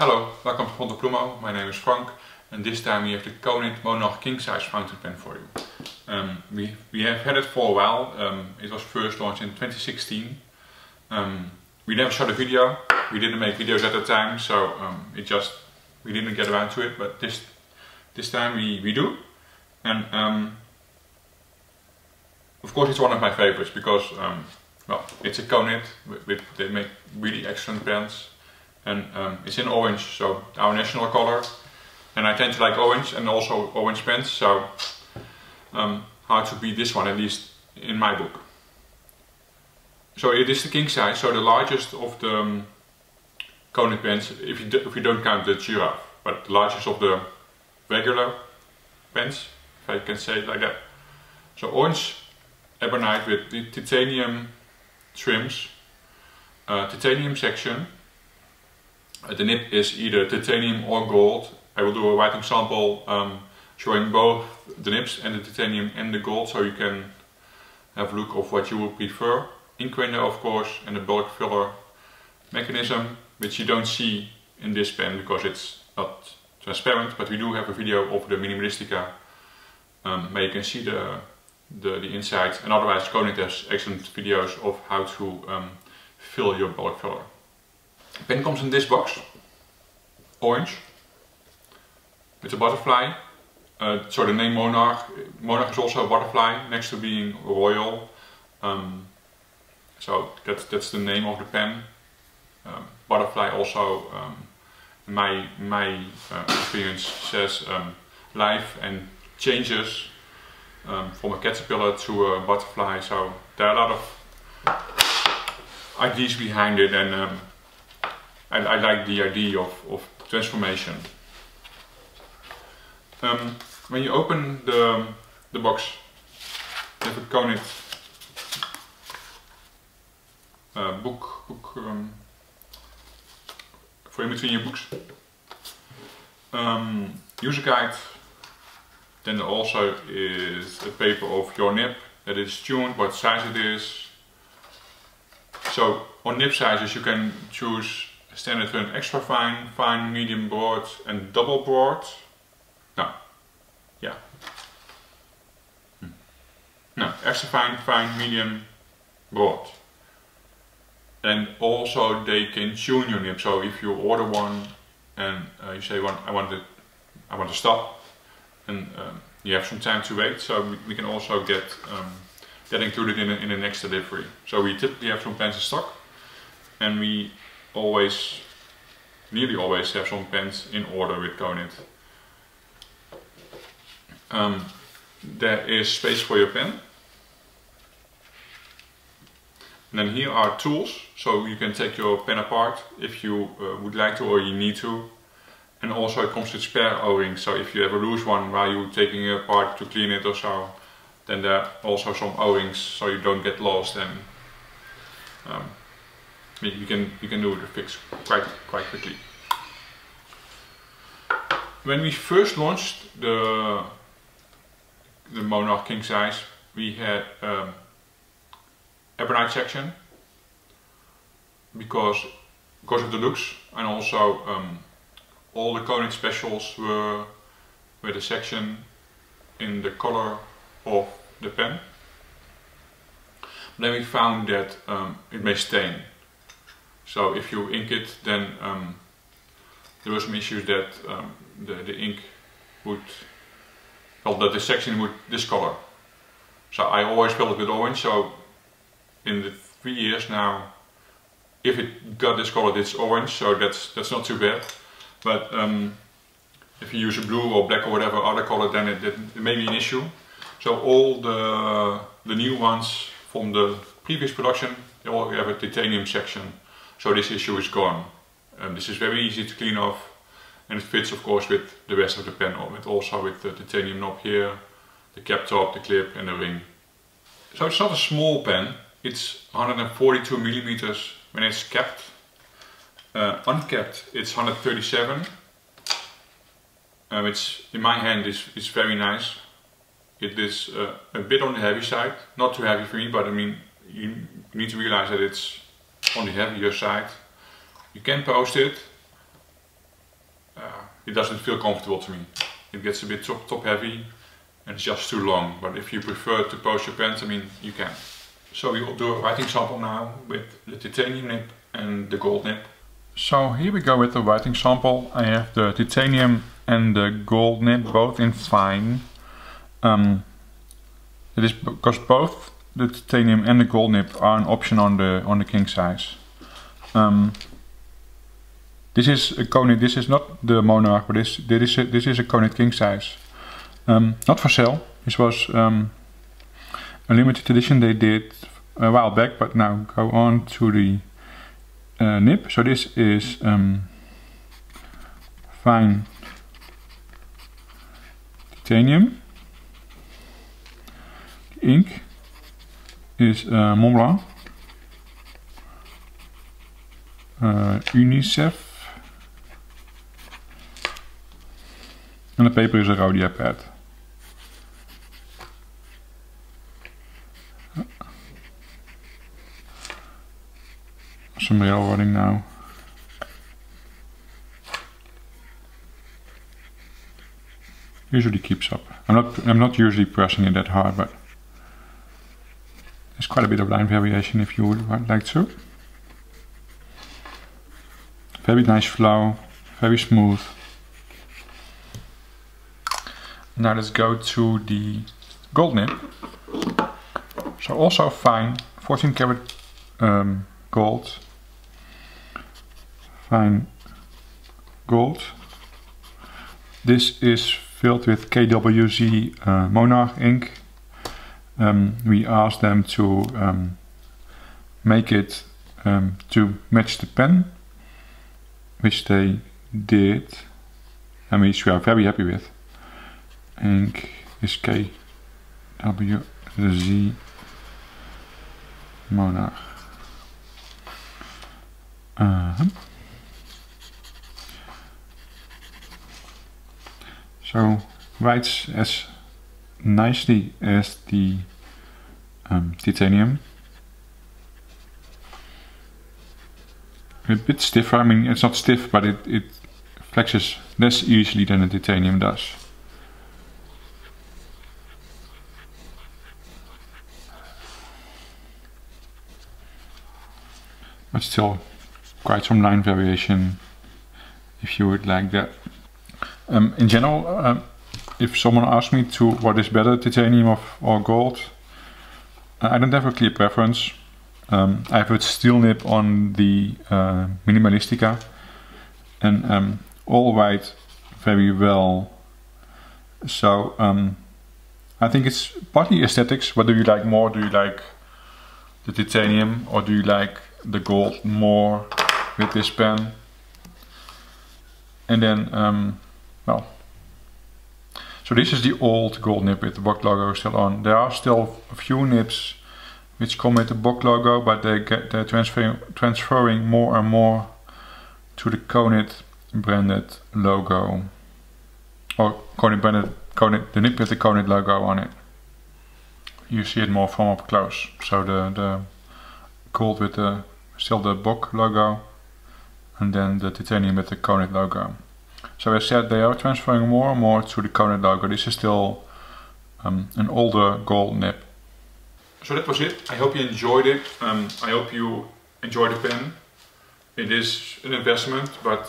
Hello, welcome to Ponte Plumo. My name is Frank, and this time we have the Konit Monarch King Size fountain pen for you. We have had it for a while. It was first launched in 2016. We never shot a video. We didn't make videos at the time, so we didn't get around to it. But this time we do, and of course it's one of my favorites because well, it's a Konit. They make really excellent pens. And it's in orange, so our national color, and I tend to like orange and also orange pens, so hard to beat this one, at least in my book. So it is the king size, so the largest of the Konit pens, if you don't count the giraffe, but the largest of the regular pens, if I can say it like that. So orange ebonite with the titanium trims, titanium section. The nib is either titanium or gold. I will do a writing sample showing both the nibs and the titanium and the gold, so you can have a look of what you would prefer. Ink window, of course, and the bulk filler mechanism, which you don't see in this pen because it's not transparent, but we do have a video of the Minimalistica where you can see the inside, and otherwise Konit has excellent videos of how to fill your bulk filler. The pen comes in this box, orange, with a butterfly. So the name Monarch is also a butterfly, next to being royal. So that's the name of the pen. Butterfly also, in my experience, says life and changes from a caterpillar to a butterfly. So there are a lot of ideas behind it, and I like the idea of transformation. When you open the box, you have a Konit book for in between your books. User guide. Then there also is a paper of your nib that is tuned, what size it is. So on nib sizes you can choose standard thin, extra fine, fine, medium, broad and double broad. No, extra fine, fine, medium, broad. And also they can tune your nib. So if you order one and you say I want to stop, and you have some time to wait, so we can also get that included in the next delivery. So we typically have some pens in stock, and we nearly always have some pens in order with Konit. There is space for your pen. And then here are tools, so you can take your pen apart if you would like to or you need to. And also it comes with spare O-rings, so if you ever lose one while you're taking it apart to clean it or so, then there are also some O-rings so you don't get lost, and you can do the fix quite quickly. When we first launched the Monarch King Size, we had ebonite section because of the looks, and also all the Konit specials were with a section in the color of the pen. Then we found that it may stain. So if you ink it, then there were some issues that the ink would, well, that the section would discolor. So I always filled it with orange. So in the 3 years now, if it got discolored, it's orange. So that's not too bad. But if you use a blue or black or whatever other color, then it may be an issue. So all the new ones from the previous production, they all have a titanium section. So this issue is gone. This is very easy to clean off, and it fits of course with the rest of the pen, also with the titanium knob here, the cap top, the clip and the ring. So it's not a small pen, it's 142 millimeters when it's capped. Uncapped it's 137, which in my hand is very nice. It is a bit on the heavy side, not too heavy for me, but I mean you need to realize that it's on the heavier side. You can post it, it doesn't feel comfortable to me. It gets a bit top heavy and it's just too long. But if you prefer to post your pens, I mean, you can. So we will do a writing sample now with the titanium nib and the gold nib. So here we go with the writing sample. I have the titanium and the gold nib both in fine. It is because both the titanium and the gold nib are an option on the king size. This is a Konit. This is not the Monarch, but this is a Konit king size. Not for sale. This was a limited edition they did a while back, but now go on to the nib. So this is fine titanium. The ink is Mont Blanc, UNICEF, en de paper is een Rhodia pad. Some railroading now. Usually keeps up. I'm not usually pressing it that hard, but there's quite a bit of line variation if you would like to. Very nice flow, very smooth. Now let's go to the gold nib. So also fine, 14 karat gold. Fine gold. This is filled with KWZ Monarch ink. We asked them to make it to match the pen, which they did, and which we are very happy with. Ink is KWZ Monarch. So writes as nicely as the titanium. A bit stiffer. I mean, it's not stiff, but it flexes less easily than the titanium does. But still quite some line variation if you would like that. In general, if someone asks me to what is better, titanium or gold, I don't have a clear preference. I have a steel nib on the Minimalistica, and all write very well. So I think it's partly aesthetics. What do you like more? Do you like the titanium or do you like the gold more with this pen? And then, well, so this is the old gold nib with the Bock logo still on. There are still a few nibs which come with the Bock logo, but they're transferring more and more to the Konit branded logo, or Konit branded, the nib with the Konit logo on it. You see it more from up close. So the gold with still the Bock logo, and then the titanium with the Konit logo. So as I said, they are transferring more and more to the Konit logo. This is still an older gold nib. So that was it. I hope you enjoyed it. I hope you enjoy the pen. It is an investment, but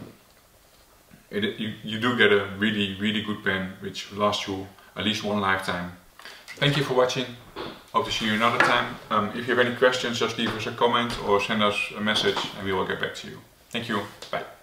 you do get a really good pen which will last you at least one lifetime. Thank you for watching. Hope to see you another time. If you have any questions, just leave us a comment or send us a message and we will get back to you. Thank you. Bye.